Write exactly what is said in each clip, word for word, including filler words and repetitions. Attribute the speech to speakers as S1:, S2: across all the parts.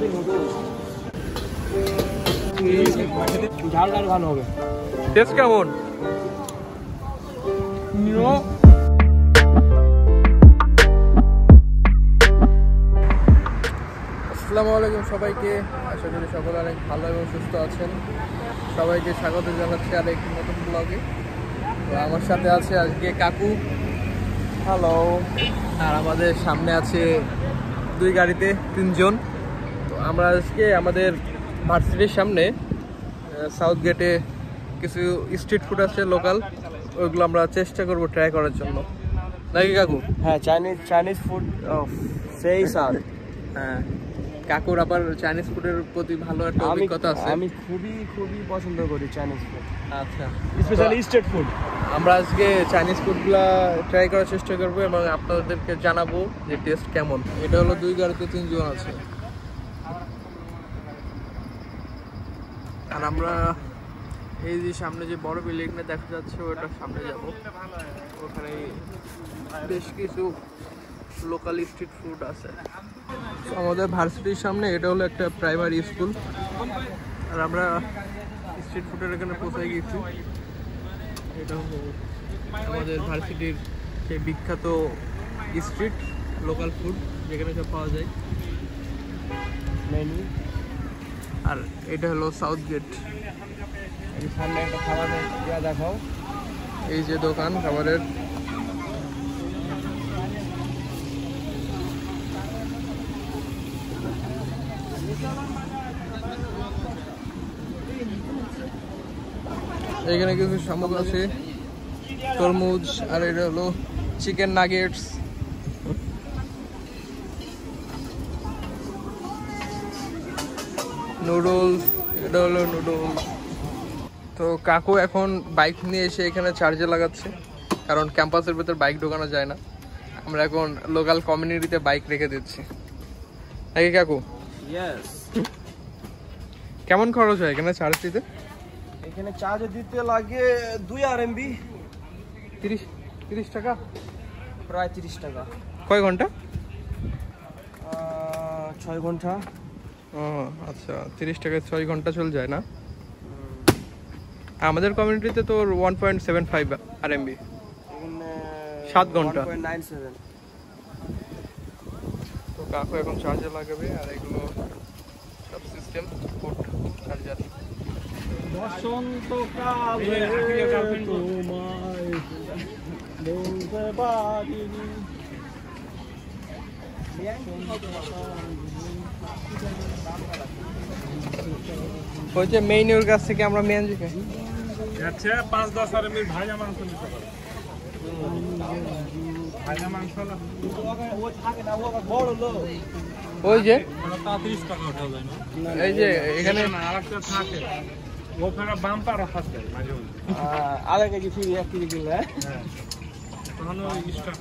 S1: ঝাল ঝাল ভালো হবে।
S2: টেস্ট কেমন? আসসালামু আলাইকুম সবাইকে, আশা করি সকলে অনেক ভালো এবং সুস্থ আছেন। সবাইকে স্বাগত জানাচ্ছি আর একটি নতুন ব্লগে। তো আমার সাথে আছে আজকে কাকু, হ্যালো, আর আমাদের সামনে আছে দুই গাড়িতে তিনজন। তো আমরা আজকে আমাদের ভার্সিটির সামনে সাউথ গেটে কিছু স্ট্রিট ফুড আছে লোকাল, ওইগুলো আমরা চেষ্টা করব ট্রাই করার জন্য, নাকি কাকু?
S1: হ্যাঁ, চাইনিজ চাইনিজ ফুড সেই স্বাদ।
S2: হ্যাঁ, কাকুর আবার চাইনিজ ফুডের প্রতি ভালো একটা অভিজ্ঞতা আছে।
S1: আমি খুবই খুবই পছন্দ করি চাইনিজ ফুড,
S2: আচ্ছা,
S1: স্পেশালি স্ট্রিট ফুড।
S2: আমরা আজকে চাইনিজ ফুডগুলা ট্রাই করার চেষ্টা করবো এবং আপনাদেরকে জানাবো যে টেস্ট কেমন। এটা হলো দুই গাড়িতে তিনজন আছে, আর আমরা এই যে সামনে যে বড় বিল্ডিংটা দেখা যাচ্ছে ওটার সামনে যাব। ওখানে বেশ কিছু লোকাল স্ট্রিট ফুড আছে। আমাদের ভার্সিটির সামনে এটা হলো একটা প্রাইমারি স্কুল, আর আমরা স্ট্রিট ফুডের এখানে পৌঁছে গেছি। এটা হলো আমাদের ভার্সিটির সেই বিখ্যাত স্ট্রিট লোকাল ফুড যেখানে সব পাওয়া যায় মেনু। আর এটা হলো সাউথ গেট।
S1: এই সামনে একটা খাবারের ইয়া দেখাও,
S2: এই যে দোকান খাবারের। এখানে কিছু সামগ্রী আছে, তরমুজ, আর এটা হলো চিকেন নাগেটস। নুডলস, এটা হলো নুডলস। তো কাকু এখন বাইক নিয়ে এসে এখানে চার্জে লাগাচ্ছে, কারণ ক্যাম্পাসের ভেতর বাইক ঢোকানো যায় না। আমরা এখন লোকাল কমিউনিটিতে বাইক রেখে দিচ্ছি, নাকি কাকু?
S1: ইয়েস।
S2: কেমন খরচ হয় এখানে চার্জ দিতে?
S1: এখানে চার্জ দিতে লাগে দুই আর এমবি,
S2: তিরিশ তিরিশ টাকা,
S1: প্রায় তিরিশ টাকা।
S2: কয় ঘন্টা?
S1: ছয় ঘন্টা।
S2: ও আচ্ছা, তিরিশ টাকায় ছয় ঘন্টা চলে যায় না? আমাদের কমিউনিটিতে তো ওয়ান পয়েন্ট সেভেন ফাইভ আর এমবি, সাত ঘন্টা। তো কাকু এখন চার্জে লাগাবে, আর এগুলো সব সিস্টেম ফুড চার্জার।
S1: বসন্তকালে তোমায় বলতে পারিনি।
S2: ওই যে মেইনুর কাছ থেকে আমরা মেন যে
S3: আচ্ছা, পাঁচ দশ আর এমনি ভাজা মাংস নিতে পারো। ভাজা মাংস
S2: ওই যে
S3: তিরিশ টাকা ওঠা যায় না?
S2: এই যে এখানে
S3: আরেকটা থাকে, ওখানে বাম্পার অফার দেয় মাঝে মধ্যে,
S1: আধা কেজি ফ্রি, এক কেজি কিনলে।
S3: তখন ওই স্টক।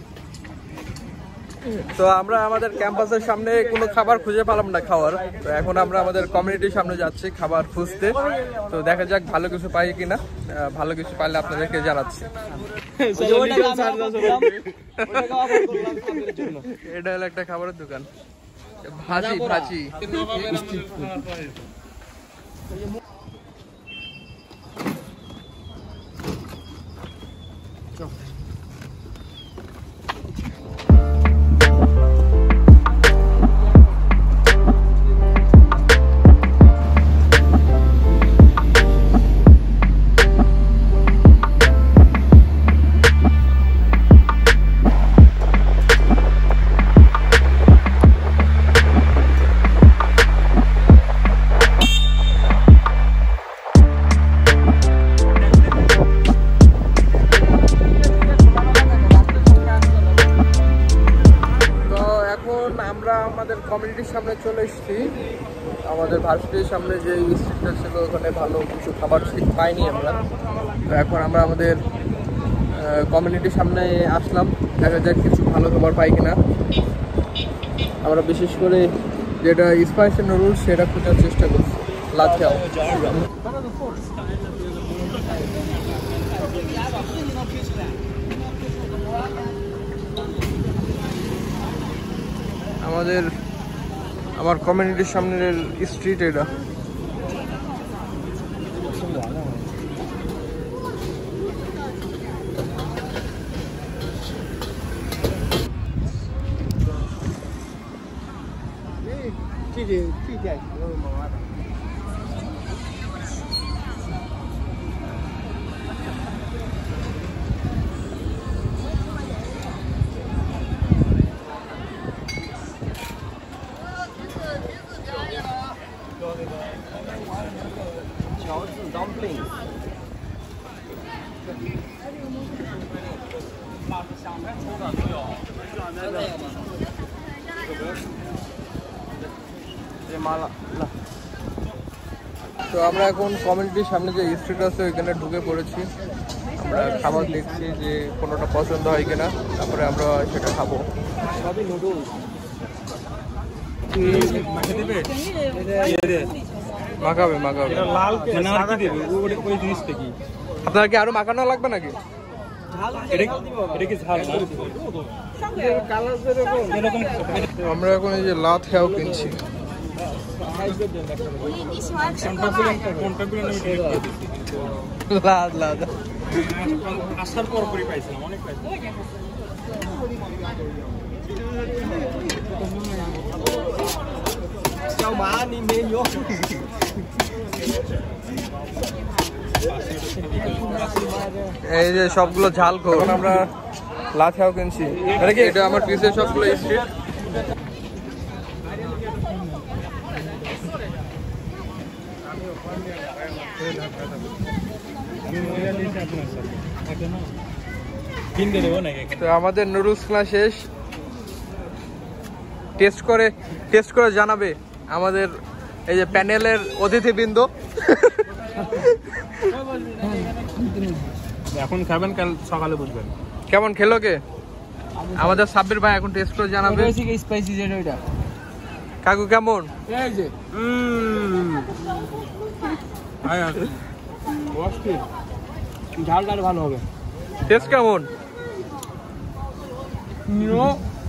S2: তো আমরা আমাদের ক্যাম্পাসের সামনে কোনো খাবার খুঁজে পেলাম না খাওয়ার, তো এখন আমরা আমাদের কমিউনিটির সামনে যাচ্ছি খাবার খুঁজতে। তো দেখা যাক ভালো কিছু পাই কিনা, ভালো কিছু পাইলে আপনাদেরকে জানাচ্ছি। এটা হলো একটা খাবারের দোকান, ভাজি ভাজি। আমরা আমাদের কমিউনিটির সামনে চলে এসেছি। আমাদের ভার্সিটির সামনে যে স্ট্রিটটা ছিল ওখানে ভালো কিছু খাবার পাইনি আমরা। তো এখন আমরা আমাদের কমিউনিটির সামনে আসলাম, দেখা যাক কিছু ভালো খাবার পাই কিনা। আমরা বিশেষ করে যেটা স্পাইসি নুডলস সেটা খোঁজার চেষ্টা করছি। মálà tiáo। আমাদের আমার কমিউনিটির সামনের স্ট্রিট এটা।
S1: dumpling. Málà tiáo.
S2: তো আমরা এখন কমিউনিটির সামনে যে স্ট্রিট আছে ওইখানে ঢুকে পড়েছি। আমরা খাবার দেখছি যে কোনোটা পছন্দ হয় কিনা, তারপরে আমরা সেটা খাবো।
S1: সবই নুডলস।
S2: মাখাবে মাখাবে
S3: লাল সাদা দেবে ওই ওই জিনিসটা কি
S2: আপনার কি আরো মাখানো লাগবে নাকি?
S3: এটা কি ঝাল এরকম
S2: আমরা এখন এই যে লা তিáo কিনছি। লা লা
S3: আসার পর পরই পাইছিলাম অনেক পাইছিলাম।
S2: এই যে সবগুলো ঝাল খো আমরা লা তিáo কিনছি। এটা কি এটা আমার পিসের সবগুলো স্ট্রিট। তো আমাদের নুডলস খাওয়া শেষ। টেস্ট করে টেস্ট করে জানাবে আমাদের এই যে প্যানেলের অতিথিবৃন্দ।
S3: এখন খাবেন, কাল সকালে বুঝবেন
S2: কেমন খেলো কে। আমাদের সাব্বির ভাই এখন টেস্ট করে জানাবে।
S1: স্পাইসি যেটা ওইটা
S2: কাকু কেমন?
S1: এই যে ঝালটা ভালো হবে।
S2: টেস্ট কেমন?
S1: নিও